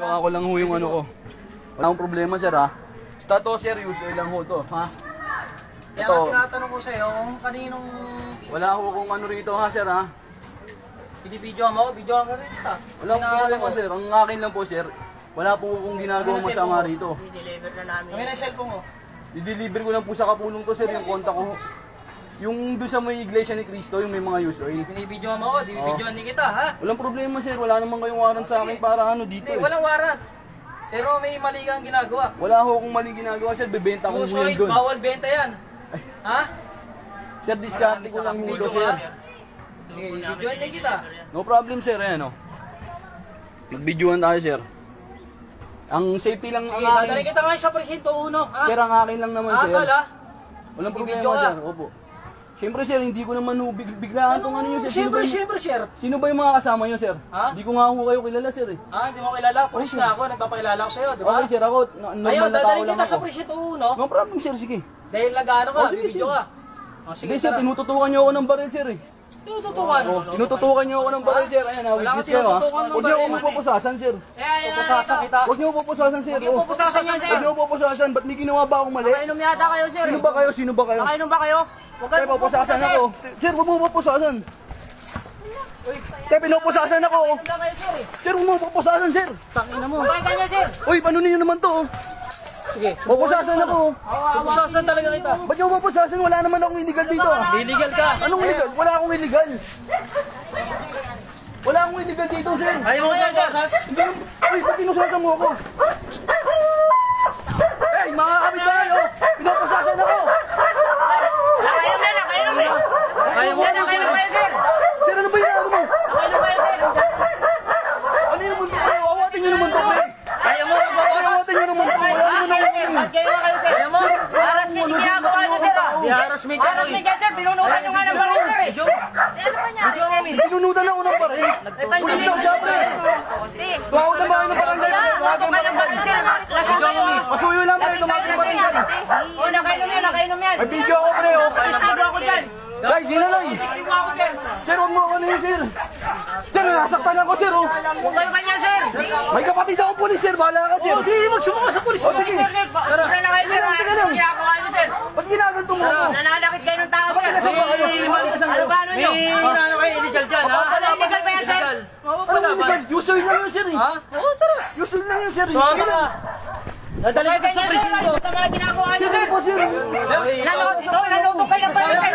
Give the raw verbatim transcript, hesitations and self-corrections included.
ako lang ho yung ano ko. Wala akong problema sir ha. Basta to sir, usual lang ho to ha. Kaya nga tinatanong ko sa'yo kung kaninong... Wala ho kung ano rito ha sir ha. Pinibidyoan mo, videoan ka rin kita. Wala akong problema sir, ang akin lang po sir. Wala po kong ginagawang masama rito. I-deliver na namin. Kami na yung cellphone mo. I-deliver ko lang po sa kapulong to sir, yung kontak ko. Yung doon sa may iglesia ni Cristo, yung may mga use oil. Pinibidyoan mo ako, dinibidyoan din kita ha. Walang problema sir, wala naman kayong warrant sa akin para ano dito Hindi, eh. walang warrant. Pero may mali kang ginagawa. Wala ho akong maling ginagawa sir, bebenta ko Puso, ngayon doon. bawal benta yan. Ha? Sir, diskarte ko lang Video dito sir. Sige, videoan din kita. No problem sir, ayan o. Mag-videoan tayo sir. Ang safety lang ang Sige, akin. dadali kita ngayon sa presinto uno. Ha? Sir, ang akin lang naman sir. Akala? Walang Mag-video problema ka. sir, opo. Siyempre sir, hindi ko naman ho, big, biglaan tong ano yun sir. Sino Siyempre, ba, yung, siyempre, sir. sino ba yung mga kasama nyo sir? Ha? Hindi ko nga ho kayo kilala sir eh. Ah, hindi mo kilala. Pulis nga ako, nagpapakilala ko sa'yo, di ba? Okay sir, ako, na- normal Ayun, na tao dadali lang kita sa ako. presinto uno. No problem sir, sige. Dahil nag-ano ka, Oh, sige, bibidyo sige. ka. Oh, sige, Hindi sir, tara. tinututukan nyo ako ng baril sir eh. Tinututukan. Oh, tinututukan nyo ako ng baril sir. Ayan ha, Wala witness kang kayo ha. tinututukan ng Huwag nyo ako baril. mapupusasan sir. Pupusasan kita. Huwag nyo ako pupusasan sir. Oh. Pupusasan niya, sir. Huwag nyo ako pupusasan. Ba't may ginawa ba akong mali? Nakainom yata kayo, sir. Sino ba kayo? Sino ba kayo? Nakainom ba kayo? Huwag Tay, kayo pupusasan ako. Sir, huwag mo pupusasan. Tay, pinupusasan ako. Wala kayo, sir. eh. Sir, huwag mo pupusasan sir. Tangina mo. Huwag kayo, sir. Uy, paano ninyo naman to? Sige. Pupusasan ako. Pupusasan talaga kita. Ba't nyo pupusasan? Wala naman akong illegal dito ah. Illegal ka. Anong illegal? Wala akong illegal. Wala akong illegal dito sir. Ayaw mo dyan, Sas? Hindi naman- Uy, ba't pinusasan mo ako? Hey, mga kapitbahay oh. Pinupusasan ako. Nakainom na, nakainom na. Ayaw mo Yan, nakainom kayo, sir. Sir, ano ba yung ano mo? Nakainom kayo, sir. Ano yung mundo kayo? Awatin nyo naman to, pre. Ayaw mo, nagbabawas. Awatin nyo naman to. Wala naman Sir, ako. ba't kayo na kayo, sir? Ayaw mo. Harassment yung ginagawa niyo, sir. ah. Di harassment ka, Harassment yan, sir. Binunukan nyo nga ng baril, sir. eh. Video. Pinunutan ako ng baril. Pulis daw siya, pre. Tuwag na ba kayo ng barangay? Tuwag Huwag kayo ng baril, sir. Lasing kayo. Pasuyo lang, pre. Lasing kayo, Tumawag ng lasing baril. yan. Oo, nakainom yan, nakainom yan. May video ako, pre. oh. Testigo ako dyan. Guys, di na lang. Testigo ako, sir. Sir, huwag mo ako na yun, sir. Sir, nasaktan ako, sir. oh. Huwag kayo kanya, sir. May kapatid akong pulis, sir. Bahala ka, sir. Oh, di, magsumama sa pulis. O, sige. Sir, Nick, tara na kayo, sir. Teka lang. Ano ginagawa niyo, sir? Ba't ginaganto mo ako? Nananakit kayo ng tao, sir. May Ano ba ano nyo? May ano kayo, illegal dyan, ha? Ano, illegal ba yan, sir? Illegal. Oo, Ano wala mo ba? illegal? Usual lang yun, sir. eh. Ha? Oo, tara. Usual lang yun, sir. eh. Suwaga Sige ka. lang. Dadali Huwag kita kayo, sa sir. presinto. Ano sa mga ginagawa niyo, Sige sir? po, sir. Nanoto kayo ng baril, sir.